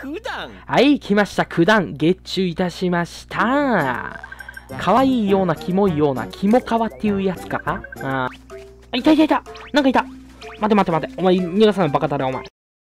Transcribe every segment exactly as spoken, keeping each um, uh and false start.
はい、来ました。九段、月中いたしました。可愛いような、キモいような、キモカワっていうやつかあー。いたいたいたなんかいた待て待て待て。お前、逃がさないバカだね、お前。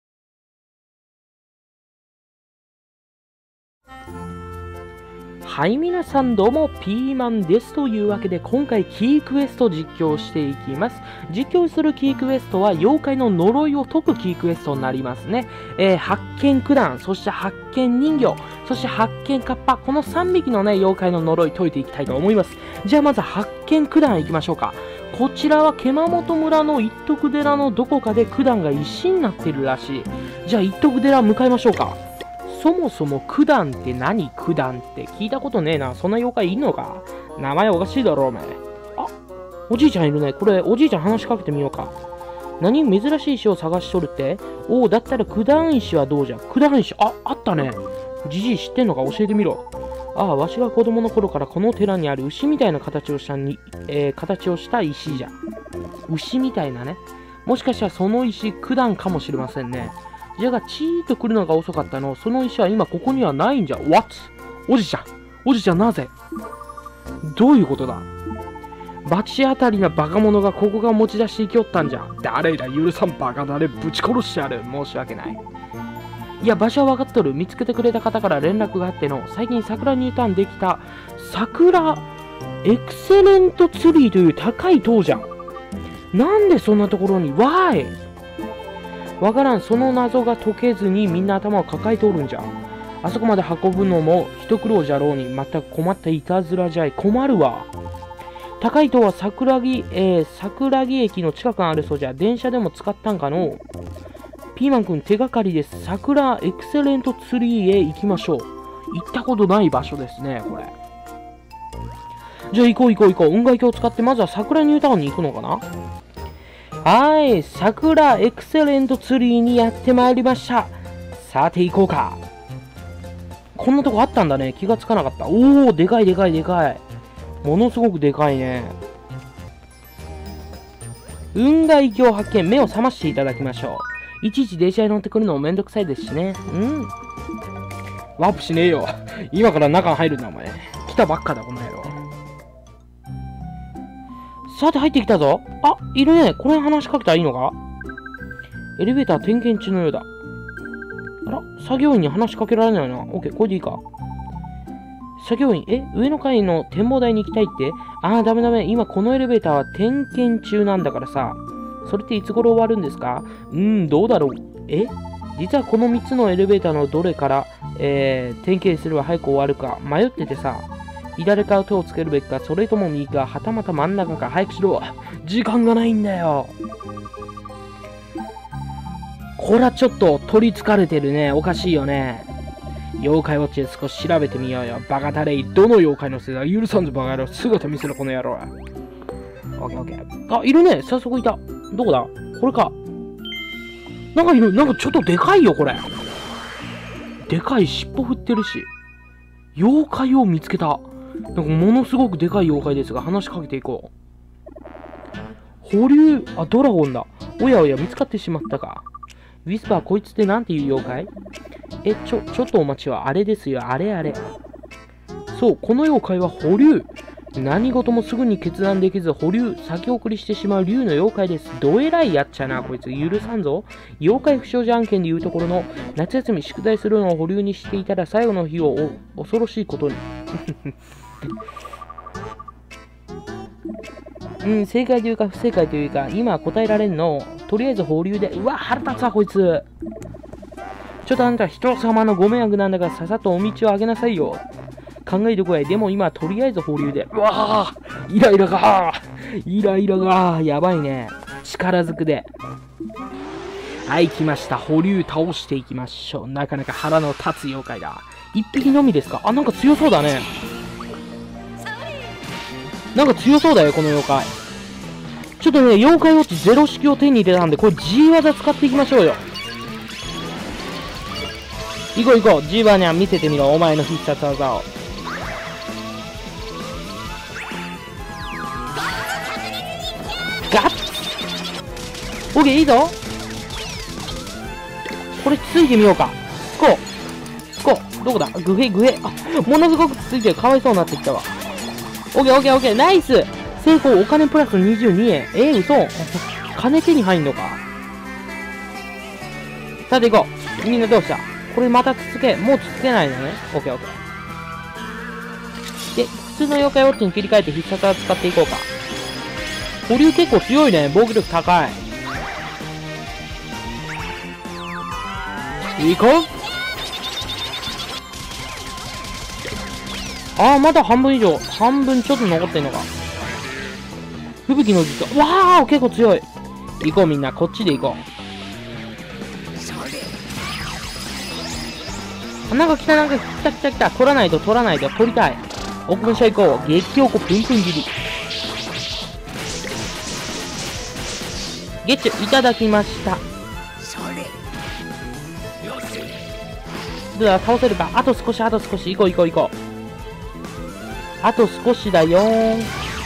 はい、皆さんどうも、ピーマンです。というわけで、今回、キークエスト実況していきます。実況するキークエストは、妖怪の呪いを解くキークエストになりますね。えー、発見九段、そして発見人形、そして発見カッパ、このさんびきのね、妖怪の呪い解いていきたいと思います。じゃあ、まず発見九段いきましょうか。こちらは、獣本村の一徳寺のどこかで九段が石になってるらしい。じゃあ、一徳寺向かいましょうか。そもそも九段って何？九段って聞いたことねえな。そんな妖怪いんのか？名前おかしいだろお前。あ、おじいちゃんいるね。これおじいちゃん話しかけてみようか。何？珍しい石を探しとるって？おお、だったら九段石はどうじゃ？九段石、あ、あったね。じじい知ってんのか教えてみろ。ああ、わしが子供の頃からこの寺にある牛みたいな形をしたに、えー、形をした石じゃ。牛みたいなね。もしかしたらその石九段かもしれませんね。じゃが、チーッと来るのが遅かったの。その石は今ここにはないんじゃ。What? おじちゃん。おじちゃんなぜ？どういうことだ？罰当たりなバカ者がここが持ち出していきよったんじゃ。誰だ許さんバカだれぶち殺してやる。申し訳ない。いや、場所は分かっとる。見つけてくれた方から連絡があっての。最近桜ニュータウンできた桜エクセレントツリーという高い塔じゃん。なんでそんなところに Why？わからん、その謎が解けずにみんな頭を抱えておるんじゃ。あそこまで運ぶのも一苦労じゃろうに、また困ったいたずらじゃい。困るわ。高い塔は桜木、えー、桜木駅の近くにあるそうじゃ。電車でも使ったんかの。ピーマンくん手がかりです。桜エクセレントツリーへ行きましょう。行ったことない場所ですね、これ。じゃあ行こう行こう行こう。雲海鏡を使ってまずは桜ニュータウンに行くのかな。はい、桜エクセレントツリーにやってまいりました。さて行こうか。こんなとこあったんだね。気がつかなかった。おお、でかいでかいでかい。ものすごくでかいね。雲海鏡発見。目を覚ましていただきましょう。いちいち電車に乗ってくるのもめんどくさいですしね。うん。ワープしねえよ。今から中入るんだお前。来たばっかだこの野郎。さて入ってきたぞ。あ、いるね。これ話しかけたらいいのか？エレベーター点検中のようだ。あら、作業員に話しかけられないな。オッケー、これでいいか。作業員、え、上の階の展望台に行きたいって？あー、ダメダメ。今このエレベーターは点検中なんだからさ。それっていつ頃終わるんですか？うーん、どうだろう。え？実はこのみっつのエレベーターのどれから、えー、点検すれば早く終わるか迷っててさ。左から手をつけるべきか、それとも右か、はたまた真ん中か、早くしろ。時間がないんだよ。こらちょっと取りつかれてるね。おかしいよね。妖怪ウォッチで少し調べてみようよ。バカタレイ。どの妖怪のせいだ？許さんぞバカ野郎。姿見せろこの野郎。オッケーオッケー。あ、いるね。早速いた。どこだ？これか。なんかいる。なんかちょっとでかいよ、これ。でかい尻尾振ってるし。妖怪を見つけた。なんかものすごくでかい妖怪ですが、話しかけていこう。保留、あ、ドラゴンだ。おやおや、見つかってしまったか。ウィスパー、こいつってなんていう妖怪？え、ちょ、ちょっとお待ちは、あれですよ、あれあれ。そう、この妖怪は保留。何事もすぐに決断できず、保留、先送りしてしまう竜の妖怪です。どえらいやっちゃな、こいつ。許さんぞ。妖怪不祥事案件でいうところの、夏休み宿題するのを保留にしていたら、最後の日をお恐ろしいことに。うん、正解というか不正解というか、今答えられんの。とりあえず保留で。うわ、腹立つわ、こいつ。ちょっとあんた、人様のご迷惑なんだから、ささっとお道をあげなさいよ。考えてこい。でも今、とりあえず保留で。うわぁイライラがイライラがやばいね。力ずくで。はい、来ました。保留倒していきましょう。なかなか腹の立つ妖怪だ。一匹のみですか？あ、なんか強そうだね。なんか強そうだよ、この妖怪。ちょっとね、妖怪ウォッチゼロ式を手に入れたんで、これ G 技使っていきましょうよ。行こう行こう。G バーニャン見せてみろ。お前の必殺技を。ガッオッケー、いいぞ。これついてみようか。こう。 どこだグヘグヘ。あ、ものすごくつついてる。かわいそうになってきたわ。オッケーオッケーオッケー。ナイス成功。お金プラスにじゅうにえん。えー、嘘。金手に入んのか。さて行こう。みんなどうした？これまたつつけ。もうつつけないのね。オッケーオッケー。で、普通の妖怪ウォッチに切り替えて必殺技使っていこうか。保留結構強いね。防御力高い。いこう。ああ、まだ半分以上。半分ちょっと残ってんのか。吹雪の術。わあ、結構強い。行こうみんな。こっちで行こう。なんか来た、なんか来た来た来た。取らないと取らないと取りたい。オープンシャ行こう。激おこプンプン切り。ゲッチュいただきました。どうだ、倒せるか。あと少し、あと少し。行こう行こう行こう。あと少しだよーん。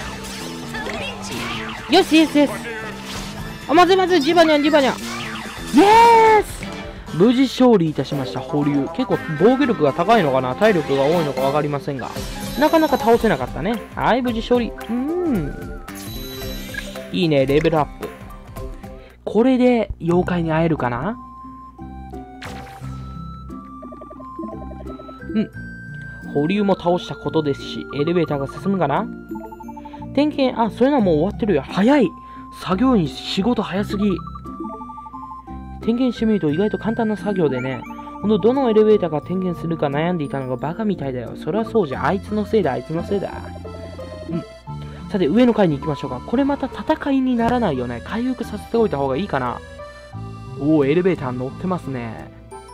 よし、イエスイエス。あ、まずいまずい、ジバニャン、ジバニャン。イエース。無事勝利いたしました。保留。結構防御力が高いのかな、体力が多いのか分かりませんが、なかなか倒せなかったね。はい、無事勝利。うーん。いいね、レベルアップ。これで妖怪に会えるかな。うん。保留も倒したことですし、エレベーターが進むかな。点検、あ、そういうのはもう終わってるよ。早い。作業員仕事早すぎ。点検してみると意外と簡単な作業でね、ほんとどのエレベーターが点検するか悩んでいたのがバカみたいだよ。それはそうじゃ。あいつのせいだ、あいつのせいだ。うん。さて、上の階に行きましょうか。これまた戦いにならないよね。回復させておいた方がいいかな。おお、エレベーター乗ってますね。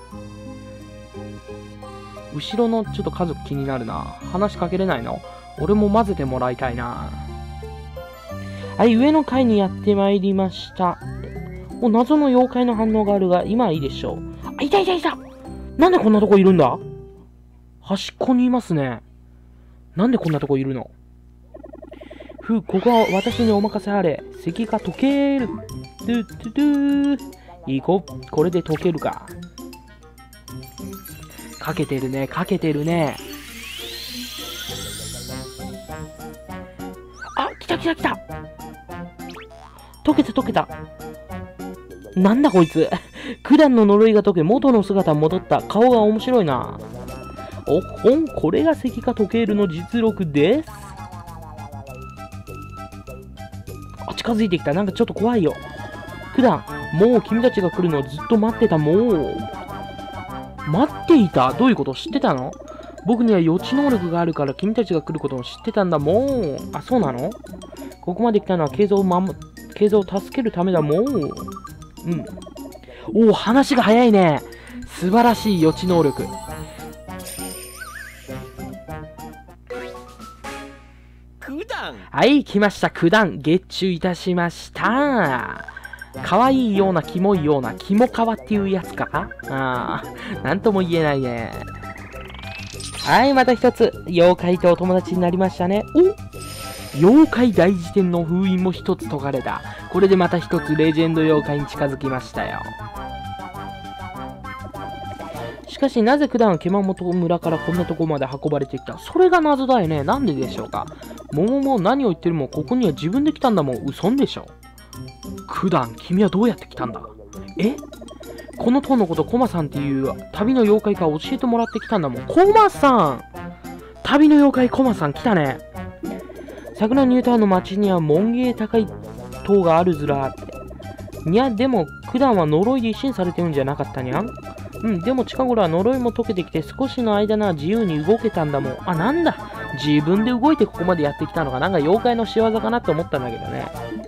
後ろのちょっと家族気になるな。話しかけれないの？俺も混ぜてもらいたいな。はい、上の階にやってまいりました。お、謎の妖怪の反応があるが、今はいいでしょう。あ、いたいたいた！なんでこんなとこいるんだ？端っこにいますね。なんでこんなとこいるの？ふう、ここは私にお任せあれ。石が溶ける。ドゥドゥドゥー。いい子、これで溶けるか。かけてるね、かけてるね。あ、来た来た来た。溶けた溶けた。なんだこいつ。九段の呪いが解け、元の姿戻った。顔が面白いな。おほん、これが石化時計るの実力です。あ、近づいてきた。なんかちょっと怖いよ。九段、もう君たちが来るのをずっと待ってた。もう。待っていた？どういうこと？知ってたの？僕には予知能力があるから君たちが来ることを知ってたんだもん。あ、そうなの？ここまで来たのはケイゾを守、ケイゾを助けるためだもん。うん。おお、話が早いね。素晴らしい予知能力。九段。はい、来ました。九段。月中いたしました。可愛いような、キモいような、キモカワっていうやつか？ああ、なんとも言えないね。はい、また一つ、妖怪とお友達になりましたね。お！妖怪大辞典の封印も一つ解かれた。これでまた一つレジェンド妖怪に近づきましたよ。しかし、なぜ九段は獣本村からこんなとこまで運ばれてきた？それが謎だよね。なんででしょうか？桃も何を言ってるもここには自分で来たんだもん。嘘んでしょ？九段、君はどうやって来たんだ？え？この塔のことコマさんっていう旅の妖怪から教えてもらってきたんだもん。コマさん！旅の妖怪コマさん来たね。桜ニュータウンの町には門芸高い塔があるずらって。いや、でも、九段は呪いで一新されてるんじゃなかったにゃん？うん、でも近頃は呪いも解けてきて少しの間なら自由に動けたんだもん。あ、なんだ。自分で動いてここまでやってきたのがなんか妖怪の仕業かなって思ったんだけどね。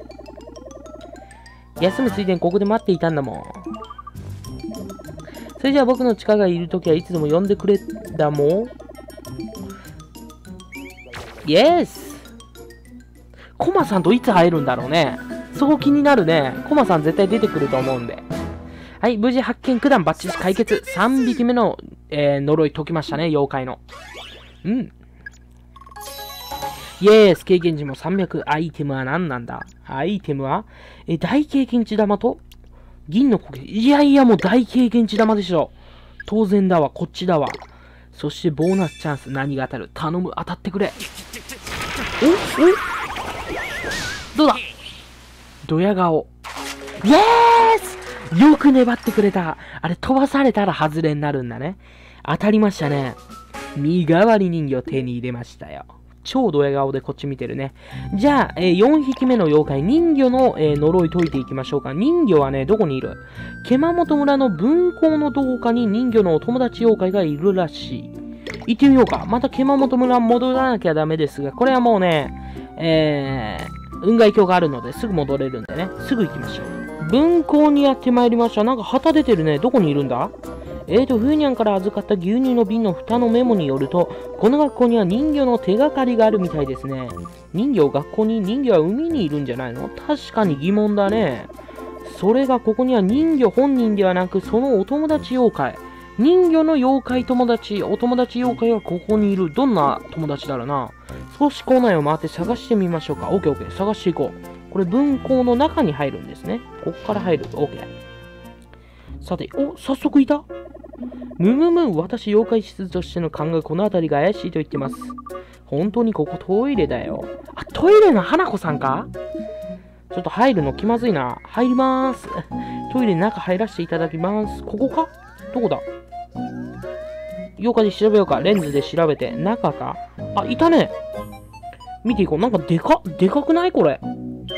休むついでにここで待っていたんだもん。それじゃあ僕の力がいるときはいつでも呼んでくれだもん。イエス！コマさんといつ会えるんだろうね。そこ気になるね。コマさん絶対出てくると思うんで。はい、無事発見、九段バッチリ解決。さんびきめの、えー、呪い解きましたね、妖怪の。うん。イエース、経験値もさんびゃく。アイテムは何なんだ？アイテムは、え、大経験値玉と、銀の苔。いやいや、もう大経験値玉でしょ。当然だわ、こっちだわ。 そしてボーナスチャンス、何が当たる？頼む、当たってくれ。おおどうだ？ドヤ顔。イエース！よく粘ってくれた。あれ、飛ばされたら外れになるんだね。当たりましたね。身代わり人形手に入れましたよ。超ドヤ顔でこっち見てるね。じゃあ、えー、よんひきめの妖怪、人魚の、えー、呪い解いていきましょうか。人魚はね、どこにいる？獣本村の分校のどこかに人魚のお友達妖怪がいるらしい。行ってみようか。また獣本村戻らなきゃダメですが、これはもうね、えー、運河鏡があるのですぐ戻れるんでね。すぐ行きましょう。分校にやってまいりました。なんか旗出てるね。どこにいるんだ？えーと、ふーにゃんから預かった牛乳の瓶の蓋のメモによると、この学校には人魚の手がかりがあるみたいですね。人魚学校に人魚は海にいるんじゃないの？確かに疑問だね。それがここには人魚本人ではなく、そのお友達妖怪。人魚の妖怪友達、お友達妖怪はここにいる。どんな友達だろうな。少し校内を回って探してみましょうか。オッケーオッケー。探していこう。これ分校の中に入るんですね。ここから入る。オッケー。さて、お、早速いた？むむむ、私、妖怪室としての考え、この辺りが怪しいと言ってます。本当にここトイレだよ。あ、トイレの花子さんか？ちょっと入るの気まずいな。入りまーす。トイレの中入らせていただきます。ここか？どこだ？妖怪で調べようか。レンズで調べて。中か？あ、いたね。見ていこう。なんかでか、でかくないこれ。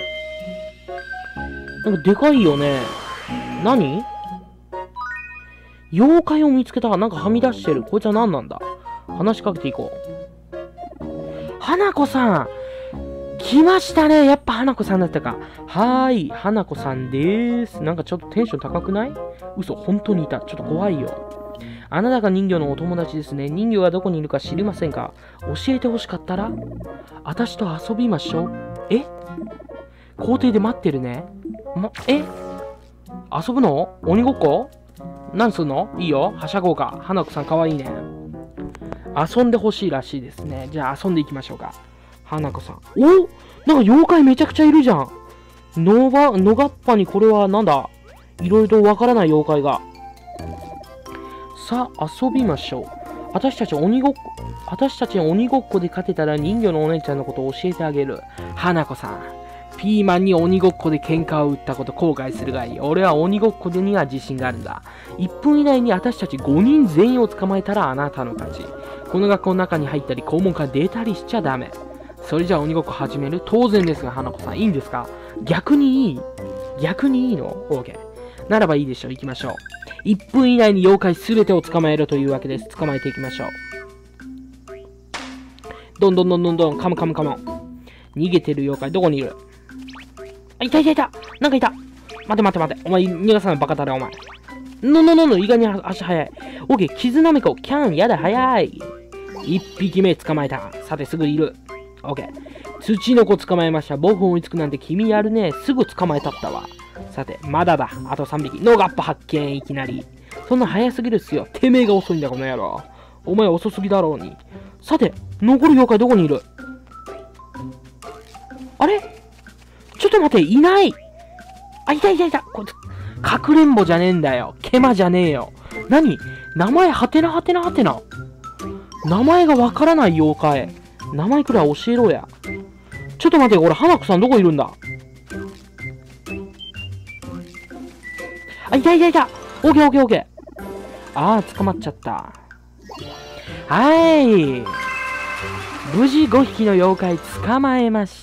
なんかでかいよね。何？妖怪を見つけた。なんかはみ出してる。こいつは何なんだ？話しかけていこう。花子さん来ましたね。やっぱ花子さんだったか。はーい。花子さんでーす。なんかちょっとテンション高くない？嘘、本当にいた。ちょっと怖いよ。あなたが人魚のお友達ですね。人魚がどこにいるか知りませんか？教えてほしかったら私と遊びましょう。え？校庭で待ってるね。ま、え？遊ぶの？鬼ごっこ？何すんの？いいよ。はしゃごうか。花子さんかわいいね。遊んでほしいらしいですね。じゃあ遊んでいきましょうか。花子さん。お？なんか妖怪めちゃくちゃいるじゃん。のば、のがっぱにこれはなんだ？いろいろとわからない妖怪が。さあ、遊びましょう。私たち鬼ごっこ、私たち鬼ごっこで勝てたら人魚のお姉ちゃんのことを教えてあげる。花子さん。ピーマンに鬼ごっこで喧嘩を打ったこと後悔するがいい。俺は鬼ごっこでには自信があるんだ。いっぷん以内に私たちごにん全員を捕まえたらあなたの勝ち。この学校の中に入ったり校門から出たりしちゃダメ。それじゃあ鬼ごっこ始める？当然ですが、花子さん。いいんですか？逆にいい？逆にいいの？ OK。ならばいいでしょう。行きましょう。いっぷん以内に妖怪すべてを捕まえるというわけです。捕まえていきましょう。どんどんどんどんどん、カムカムカム。逃げてる妖怪、どこにいる？あ、いたいたいた！なんかいた！待て待て待て。お前、逃がさない、バカだれ、お前。のののの、意外に足早い。オッケー、キズナメコ、キャン、やだ、早い。一匹目捕まえた。さて、すぐいる。オッケー。土の子捕まえました。僕追いつくなんて君やるね。すぐ捕まえたったわ。さて、まだだ。あとさんびき。ノガッパ発見、いきなり。そんな早すぎるっすよ。てめえが遅いんだ、この野郎。お前遅すぎだろうに。さて、残る妖怪どこにいる？あれ？ちょっと待って、いない。あ、いたいたいた。こいつ、かくれんぼじゃねえんだよ。ケマじゃねえよ。何？名前、はてなはてなはてな。名前がわからない妖怪。名前くらい教えろや。ちょっと待って、俺、花子さんどこいるんだ？あ、いたいたいた。オッケーオッケーオッケー。あー、捕まっちゃった。はーい。無事ごひきの妖怪捕まえました。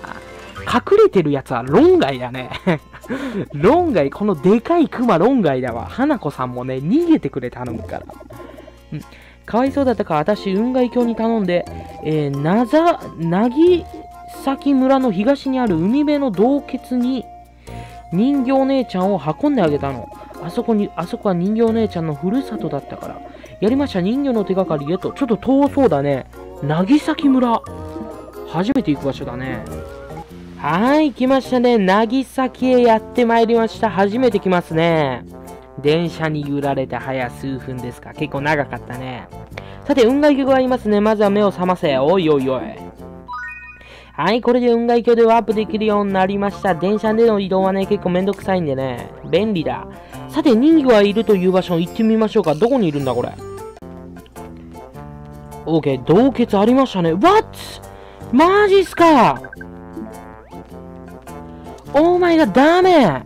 隠れてるやつは論外だね。論外、このでかいクマ論外だわ。花子さんもね、逃げてくれ頼むから。うん。かわいそうだったから私、雲海峡に頼んで、えー、なざ、なぎさき村の東にある海辺の洞穴に人形姉ちゃんを運んであげたの。あそこに、あそこは人形姉ちゃんのふるさとだったから。やりました、人魚の手がかりへと。ちょっと遠そうだね。なぎさき村。初めて行く場所だね。はーい、来ましたね。なぎさきへやってまいりました。初めて来ますね。電車に揺られて早数分ですか。結構長かったね。さて、雲海峡がいますね。まずは目を覚ませ。おいおいおい。はい、これで雲海峡でワープできるようになりました。電車での移動はね、結構めんどくさいんでね。便利だ。さて、人魚がいるという場所に行ってみましょうか。どこにいるんだ、これ。 OK、洞穴ありましたね。What? マジっすか？オーマイがダメ。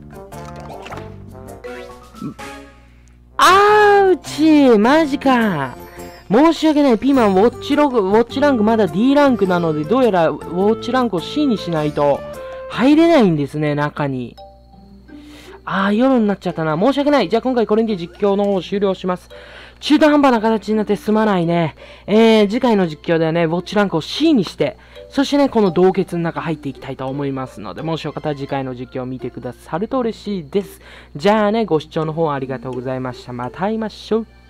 アウチマジか。申し訳ない。ピーマン、ウォッチログ、ウォッチランクまだ ディー ランクなので、どうやらウォッチランクを シー にしないと入れないんですね、中に。あー、夜になっちゃったな。申し訳ない。じゃあ今回これにて実況の方を終了します。中途半端な形になってすまないね。えー、次回の実況ではね、ウォッチランクを シー にして、そしてね、この洞窟の中入っていきたいと思いますので、もしよかったら次回の実況を見てくださると嬉しいです。じゃあね、ご視聴の方ありがとうございました。また会いましょう。